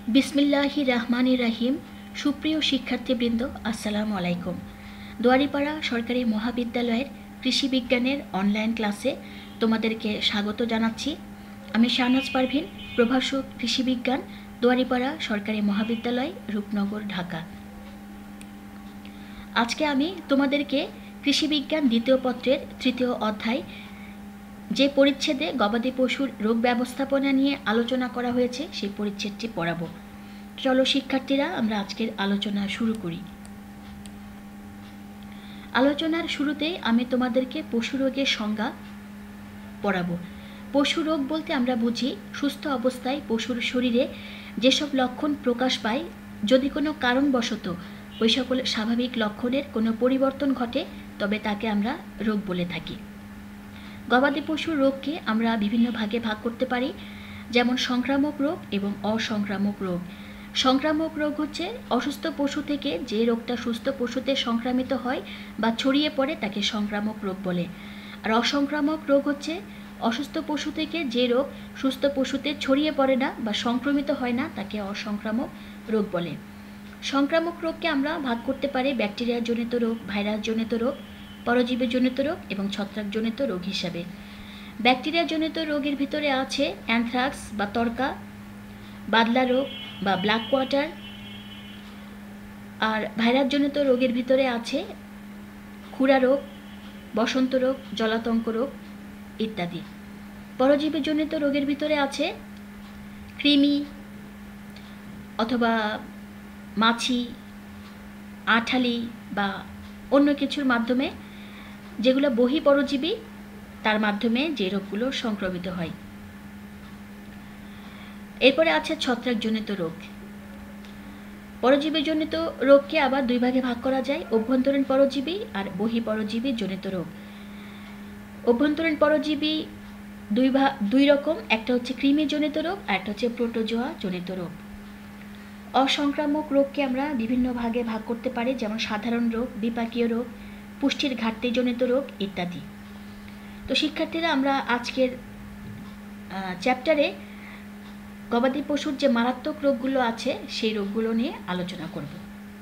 বিসমিল্লাহির রহমানির রহিম। সুপ্রিয় শিক্ষার্থীবৃন্দ, আসসালামু আলাইকুম। দুয়ারিপাড়া সরকারি মহাবিদ্যালয়ের কৃষি বিজ্ঞানের অনলাইন ক্লাসে তোমাদেরকে স্বাগত জানাচ্ছি। আমি শাহনাজ পারভিন, প্রভাষক কৃষি বিজ্ঞান, দুয়ারিপাড়া সরকারি মহাবিদ্যালয়, রূপনগর, ঢাকা। আজকে আমি তোমাদেরকে কৃষি বিজ্ঞান দ্বিতীয় পত্রের তৃতীয় অধ্যায়, যে পরিচ্ছেদে গবাদি পশুর রোগ ব্যবস্থাপনা নিয়ে আলোচনা করা হয়েছে সেই পরিচ্ছেদটি পড়াবো। চলো শিক্ষার্থীরা, আমরা আজকের আলোচনা শুরু করি। আলোচনার শুরুতে আমি তোমাদেরকে পশু রোগের সংজ্ঞা পড়াবো। পশু রোগ বলতে আমরা বুঝি সুস্থ অবস্থায় পশুর শরীরে যেসব লক্ষণ প্রকাশ পায়, যদি কোনো কারণবশত ওই সকল স্বাভাবিক লক্ষণের কোনো পরিবর্তন ঘটে তবে তাকে আমরা রোগ বলে থাকি। গবাদি পশুর রোগকে আমরা বিভিন্ন ভাগে ভাগ করতে পারি, যেমন সংক্রামক রোগ এবং অসংক্রামক রোগ। সংক্রামক রোগ হচ্ছে অসুস্থ পশু থেকে যে রোগটা সুস্থ পশুতে সংক্রামিত হয় বা ছড়িয়ে পড়ে তাকে সংক্রামক রোগ বলে। আর অসংক্রামক রোগ হচ্ছে অসুস্থ পশু থেকে যে রোগ সুস্থ পশুতে ছড়িয়ে পড়ে না বা সংক্রমিত হয় না তাকে অসংক্রামক রোগ বলে। সংক্রামক রোগকে আমরা ভাগ করতে পারি ব্যাকটেরিয়া জনিত রোগ, ভাইরাস জনিত রোগ, পরজীবী জনিত রোগ এবং ছত্রাক জনিত রোগ হিসাবে। ব্যাকটেরিয়া জনিত রোগের ভিতরে আছে অ্যানথ্রাক্স বা তরকা, বাদলা রোগ বা ব্ল্যাক কোয়াটার। আর ভাইরাস জনিত রোগের ভিতরে আছে খুরা রোগ, বসন্ত রোগ, জলাতঙ্ক রোগ ইত্যাদি। পরজীবী জনিত রোগের ভিতরে আছে কৃমি অথবা মাছি, আঠালি বা অন্য কিছুর মাধ্যমে, যেগুলো বহি পরজীবী, তার মাধ্যমে যে রোগগুলো সংক্রমিত হয়। এরপরে আছে ছত্রাকজনিত রোগ। পরজীবীজনিত রোগকে আবার দুই ভাগে ভাগ করা যায়, অভ্যন্তরীণ পরজীবী আর বহি পরজীবী জনিত রোগ। অভ্যন্তরীণ পরজীবী দুই রকম, একটা হচ্ছে কৃমিজনিত রোগ আর একটা হচ্ছে প্রোটোজোয়া জনিত রোগ। অসংক্রামক রোগকে আমরা বিভিন্ন ভাগে ভাগ করতে পারি, যেমন সাধারণ রোগ, বিপাকীয় রোগ, পুষ্টির ঘাটতিজনিত রোগ ইত্যাদি। তো শিক্ষার্থীরা, আমরা আজকের চ্যাপ্টারে গবাদি পশুর যে মারাত্মক রোগগুলো আছে সেই রোগগুলো নিয়ে আলোচনা করব।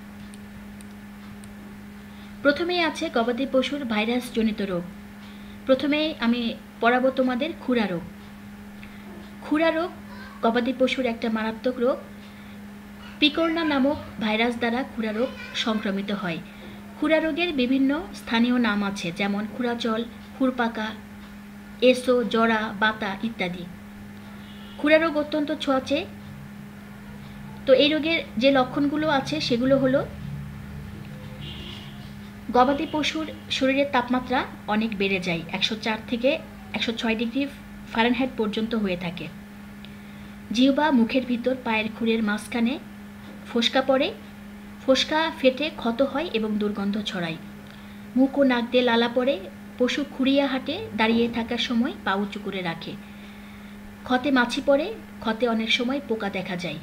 প্রথমেই আছে গবাদি পশুর ভাইরাস জনিত রোগ। প্রথমে আমি পড়াবো তোমাদের খুরা রোগ। খুরা রোগ গবাদি পশুর একটা মারাত্মক রোগ। পিকর্না নামক ভাইরাস দ্বারা খুরা রোগ সংক্রমিত হয়। খুরা রোগের বিভিন্ন স্থানীয় নাম আছে, যেমন খুরাচল, খুরপাকা, এসো, জরা, বাতা ইত্যাদি। খুরা রোগ অত্যন্ত ছোঁয়াচে। তো এই রোগের যে লক্ষণগুলো আছে সেগুলো হলো, গবাদি পশুর শরীরের তাপমাত্রা অনেক বেড়ে যায়, 104 থেকে 106 ডিগ্রি ফারেনহাইট পর্যন্ত হয়ে থাকে। জিহ্বা মুখের ভিতর পায়ের খুরের মাঝখানে ফোসকা পড়ে, ফোসকা ফেটে ক্ষত হয় এবং দুর্গন্ধ ছড়ায়। মুখ ও নাক দিয়ে লালা পড়ে, পশু খুঁড়িয়া হাঁটে, দাঁড়িয়ে থাকার সময় পা উঁচু করে রাখে। ক্ষতে মাছি পড়ে, ক্ষতে অনেক সময় পোকা দেখা যায়।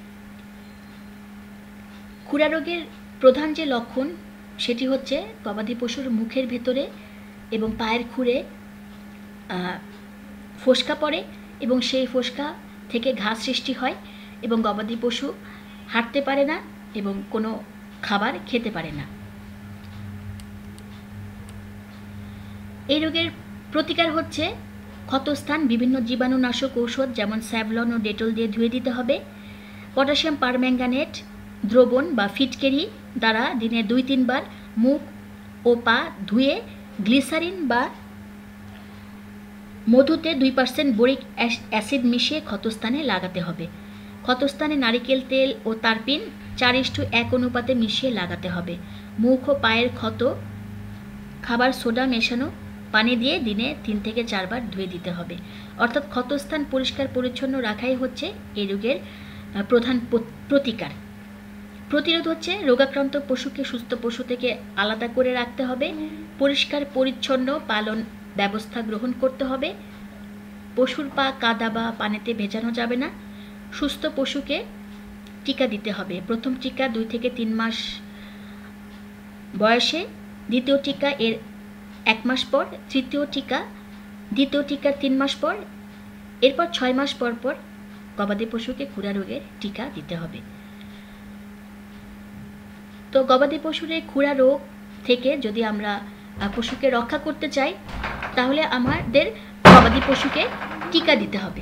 খুরা রোগের প্রধান যে লক্ষণ সেটি হচ্ছে গবাদি পশুর মুখের ভেতরে এবং পায়ের খুরে ফোসকা পড়ে এবং সেই ফোসকা থেকে ঘা সৃষ্টি হয় এবং গবাদি পশু হাঁটতে পারে না এবং কোনো খাবার খেতে পারে না। এই রোগের প্রতিকার হচ্ছে ক্ষতস্থান বিভিন্ন জীবাণুনাশক ঔষধ যেমন স্যাভলন ও ডেটল দিয়ে ধুয়ে দিতে হবে। পটাশিয়াম পারম্যাঙ্গানেট দ্রবণ বা ফিটকেরি দ্বারা দিনে 2-3 বার মুখ ও পা ধুয়ে গ্লিসারিন বা মধুতে 2% বোরিক অ্যাসিড মিশিয়ে ক্ষতস্থানে লাগাতে হবে। ক্ষতস্থানে নারিকেল তেল ও তারপিন 4:1 অনুপাতে মিশিয়ে লাগাতে হবে। মুখ ও পায়ের ক্ষত খাবার সোডা মেশানো পানি দিয়ে দিনে 3 থেকে 4 বার ধুয়ে দিতে হবে। অর্থাৎ ক্ষতস্থান পরিষ্কার পরিচ্ছন্ন রাখাই হচ্ছে এই রোগের প্রধান প্রতিকার। প্রতিরোধ হচ্ছে রোগাক্রান্ত পশুকে সুস্থ পশু থেকে আলাদা করে রাখতে হবে, পরিষ্কার পরিচ্ছন্ন পালন ব্যবস্থা গ্রহণ করতে হবে, পশুর পা কাদা বা পানিতে ভেজানো যাবে না, সুস্থ পশুকে টিকা দিতে হবে। প্রথম টিকা 2 থেকে 3 মাস বয়সে, দ্বিতীয় টিকা এর 1 মাস পর, তৃতীয় টিকা দ্বিতীয় টিকার 3 মাস পর, এরপর 6 মাস পর পর গবাদি পশুকে খুরা রোগের টিকা দিতে হবে। তো গবাদি পশুর এই খুরা রোগ থেকে যদি আমরা পশুকে রক্ষা করতে চাই তাহলে আমাদের গবাদি পশুকে টিকা দিতে হবে।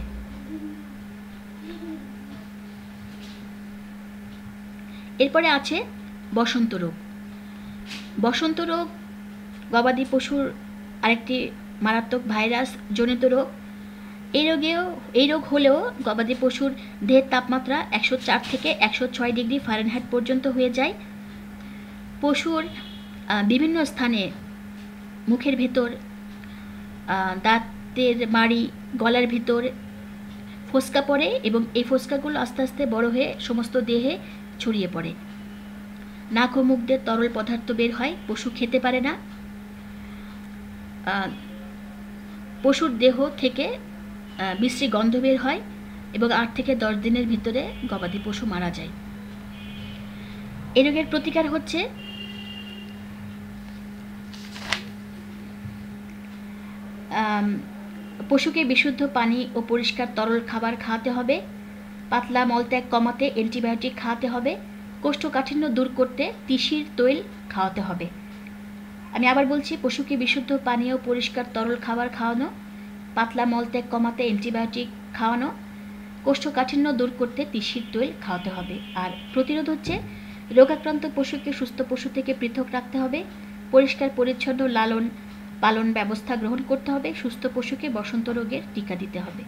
এরপরে আছে বসন্ত রোগ। বসন্ত রোগ গবাদি পশুর আরেকটি মারাত্মক ভাইরাস জনিত রোগ। এই রোগ হলেও গবাদি পশুর দেহের তাপমাত্রা 104 থেকে 106 ডিগ্রি ফারেনহাইট পর্যন্ত হয়ে যায়। পশুর বিভিন্ন স্থানে মুখের ভেতর, দাঁতের মাড়ি, গলার ভিতর ফোসকা পড়ে এবং এই ফোসকাগুলো আস্তে আস্তে বড় হয়ে সমস্ত দেহে ছড়িয়ে পড়ে। নাক ও মুখ দিয়ে তরল পদার্থ বের হয়, পশু খেতে পারে না। পশুর দেহ থেকে বিশ্রী গন্ধ বের হয় এবং 8 থেকে 10 দিনের ভিতরে গবাদি পশু মারা যায়। এই রোগের প্রতিকার হচ্ছে পশুকে বিশুদ্ধ পানি ও পরিষ্কার তরল খাবার খাওয়াতে হবে, পাতলা মলত্যাগ কমাতে অ্যান্টিবায়োটিক খাওয়াতে হবে, কোষ্ঠকাঠিন্য দূর করতে তিসির তৈল খাওয়াতে হবে। আমি আবার বলছি, পশুকে বিশুদ্ধ পানি ও পরিষ্কার তরল খাবার খাওয়ানো, পাতলা মলত্যাগ কমাতে অ্যান্টিবায়োটিক খাওয়ানো, কোষ্ঠকাঠিন্য দূর করতে তিসির তৈল খাওয়াতে হবে। আর প্রতিরোধ হচ্ছে রোগাক্রান্ত পশুকে সুস্থ পশু থেকে পৃথক রাখতে হবে, পরিষ্কার পরিচ্ছন্ন লালন পালন ব্যবস্থা গ্রহণ করতে হবে, সুস্থ পশুকে বসন্ত রোগের টিকা দিতে হবে।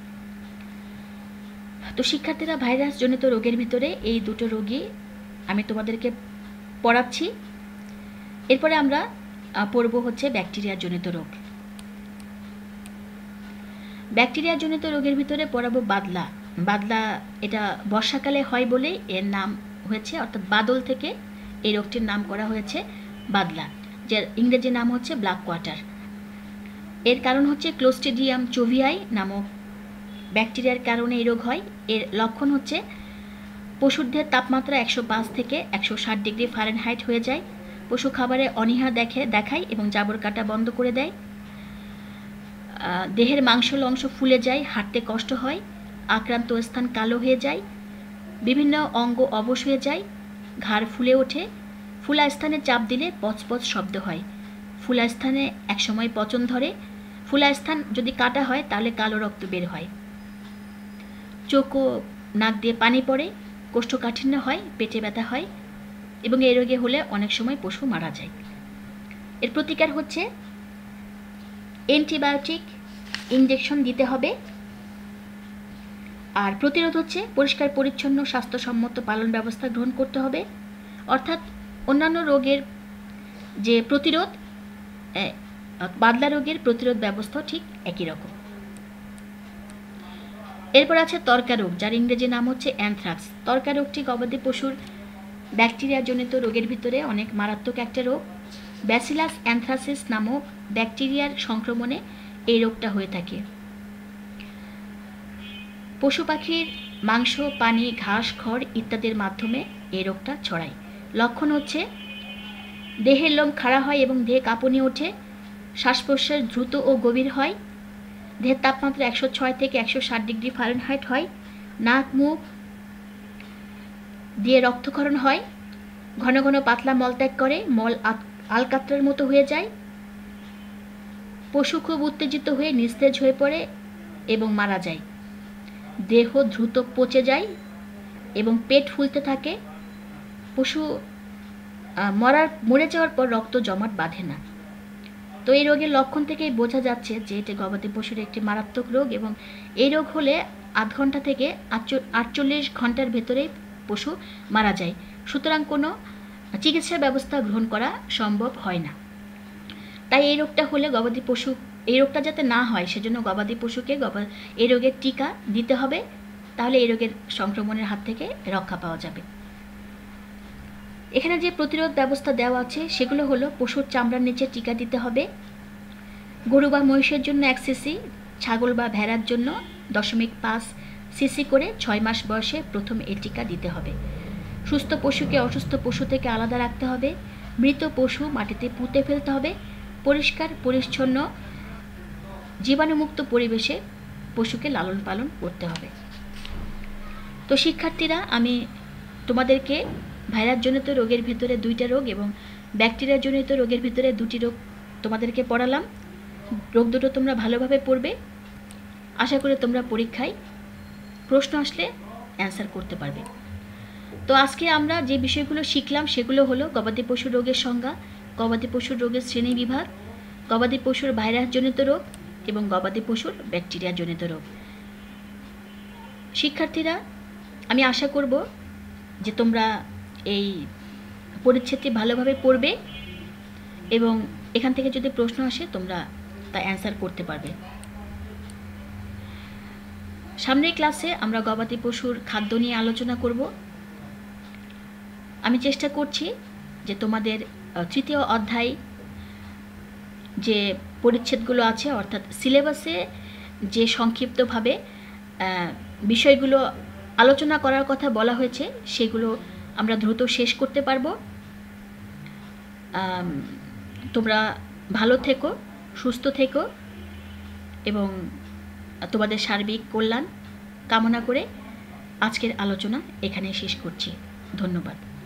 তো শিক্ষার্থীরা, ভাইরাস জনিত রোগের ভিতরে এই দুটো রোগই আমি তোমাদেরকে পড়াচ্ছি। এরপরে আমরা পড়ব হচ্ছে ব্যাকটেরিয়া জনিত রোগ। ব্যাকটেরিয়া জনিত রোগের ভিতরে পড়াবো বাদলা। বাদলা এটা বর্ষাকালে হয় বলে এর নাম হয়েছে, অর্থাৎ বাদল থেকে এই রোগটির নাম করা হয়েছে বাদলা, যার ইংরেজি নাম হচ্ছে ব্ল্যাক কোয়াটার। এর কারণ হচ্ছে ক্লোস্ট্রিডিয়াম চোভিয়াই নামক ব্যাকটেরিয়ার কারণে এই রোগ হয়। এর লক্ষণ হচ্ছে পশুর দেহের তাপমাত্রা 105 থেকে 160 ডিগ্রি ফারেনহাইট হয়ে যায়, পশু খাবারে অনীহা দেখায় এবং জাবর কাটা বন্ধ করে দেয়, দেহের মাংসল অংশ ফুলে যায়, হাঁটতে কষ্ট হয়, আক্রান্ত স্থান কালো হয়ে যায়, বিভিন্ন অঙ্গ অবশ হয়ে যায়, ঘাড় ফুলে ওঠে, ফুলা স্থানে চাপ দিলে পচপচ শব্দ হয়, ফুলা স্থানে একসময় পচন ধরে, ফুলা স্থান যদি কাটা হয় তাহলে কালো রক্ত বের হয়, চোখ ও নাক দিয়ে পানি পড়ে, কোষ্ঠকাঠিন্য হয়, পেটে ব্যথা হয় এবং এই রোগে হলে অনেক সময় পশু মারা যায়। এর প্রতিকার হচ্ছে অ্যান্টিবায়োটিক ইনজেকশন দিতে হবে। আর প্রতিরোধ হচ্ছে পরিষ্কার পরিচ্ছন্ন স্বাস্থ্যসম্মত পালন ব্যবস্থা গ্রহণ করতে হবে। অর্থাৎ অন্যান্য রোগের যে প্রতিরোধ, বাদলা রোগের প্রতিরোধ ব্যবস্থা ঠিক একই রকম। এরপর আছে তর্কা রোগ, যার ইংরেজি নাম হচ্ছে অ্যানথ্রাক্স। তর্কা রোগটি গবাদি পশুর ব্যাকটেরিয়া জনিত রোগের ভিতরে অনেক মারাত্মক একটা রোগ। ব্যাসিলাস অ্যানথ্রাসিস নামক ব্যাকটেরিয়ার সংক্রমণে এই রোগটা হয়ে থাকে। পশু পাখির মাংস, পানি, ঘাস, খড় ইত্যাদির মাধ্যমে এই রোগটা ছড়ায়। লক্ষণ হচ্ছে দেহের লোম খাড়া হয় এবং দেহে কাঁপুনি ওঠে, শ্বাস প্রশ্বাস দ্রুত ও গভীর হয়, দেহের তাপমাত্রা 106 থেকে 160 ডিগ্রি ফারেনহাইট হয়, নাক মুখ দিয়ে রক্তক্ষরণ হয়, ঘন ঘন পাতলা মলত্যাগ করে, মল আলকাত্রার মতো হয়ে যায়, পশু খুব উত্তেজিত হয়ে নিস্তেজ হয়ে পড়ে এবং মারা যায়, দেহ দ্রুত পচে যায় এবং পেট ফুলতে থাকে, পশু মরে যাওয়ার পর রক্ত জমাট বাঁধে না। তো এই রোগের লক্ষণ থেকেই বোঝা যাচ্ছে যে এটি গবাদি পশুর একটি মারাত্মক রোগ এবং এই রোগ হলে 8 ঘন্টা থেকে 48 ঘন্টার ভেতরেই পশু মারা যায়। সুতরাং কোনো চিকিৎসা ব্যবস্থা গ্রহণ করা সম্ভব হয় না। তাই এই রোগটা হলে এই রোগটা যাতে না হয় সেজন্য গবাদি পশুকে এই রোগের টিকা দিতে হবে, তাহলে এই রোগের সংক্রমণের হাত থেকে রক্ষা পাওয়া যাবে। এখানে যে প্রতিরোধ ব্যবস্থা দেওয়া আছে সেগুলো হলো পশুর চামড়ার নিচে টিকা দিতে হবে, গরু বা মহিষের জন্য 1 সিসি, ছাগল বা ভেড়ার জন্য 0.5 সিসি করে 6 মাস বয়সে প্রথম এই টিকা দিতে হবে। সুস্থ পশুকে অসুস্থ পশু থেকে আলাদা রাখতে হবে, মৃত পশু মাটিতে পুঁতে ফেলতে হবে, পরিষ্কার পরিচ্ছন্ন জীবাণুমুক্ত পরিবেশে পশুকে লালন পালন করতে হবে। তো শিক্ষার্থীরা, আমি তোমাদেরকে ভাইরাসজনিত রোগের ভেতরে 2টা রোগ এবং ব্যাকটেরিয়াজনিত রোগের ভেতরে 2টি রোগ তোমাদেরকে পড়ালাম। রোগ দুটো তোমরা ভালোভাবে পড়বে। আশা করি তোমরা পরীক্ষায় প্রশ্ন আসলে অ্যান্সার করতে পারবে। তো আজকে আমরা যে বিষয়গুলো শিখলাম সেগুলো হলো গবাদি পশুর রোগের সংজ্ঞা, গবাদি পশুর রোগের শ্রেণী বিভাগ, গবাদি পশুর ভাইরাসজনিত রোগ এবং গবাদি পশুর ব্যাকটেরিয়াজনিত রোগ। শিক্ষার্থীরা, আমি আশা করব যে তোমরা এই পরিচ্ছেদটি ভালোভাবে পড়বে এবং এখান থেকে যদি প্রশ্ন আসে তোমরা তা অ্যান্সার করতে পারবে। সামনের ক্লাসে আমরা গবাদি পশুর খাদ্য নিয়ে আলোচনা করব। আমি চেষ্টা করছি যে তোমাদের 3য় অধ্যায় যে পরিচ্ছেদগুলো আছে, অর্থাৎ সিলেবাসে যে সংক্ষিপ্তভাবে বিষয়গুলো আলোচনা করার কথা বলা হয়েছে সেগুলো আমরা দ্রুত শেষ করতে পারবো। তোমরা ভালো থেকো, সুস্থ থেকো এবং তোমাদের সার্বিক কল্যাণ কামনা করে আজকের আলোচনা এখানে শেষ করছি। ধন্যবাদ।